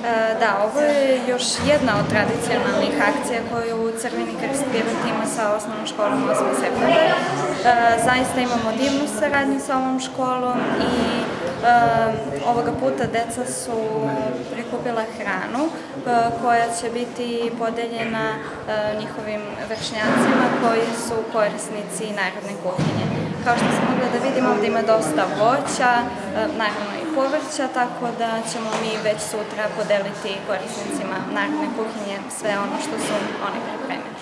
Da, ovo je još jedna od tradicionalnih akcija koju Crveni krst Pirot ima sa osnovnom školom 8. septembar. Zaista imamo divnu saradnju sa ovom školom i ovoga puta deca su prikupila hranu koja će biti podeljena njihovim vršnjacima koji su korisnici narodne kuhinje. Kao što smo mogli da vidimo, ovdje ima dosta voća, naravno i povrća, tako da ćemo mi već sutra podeliti korisnicima narodne kuhinje sve ono što su oni pripremili.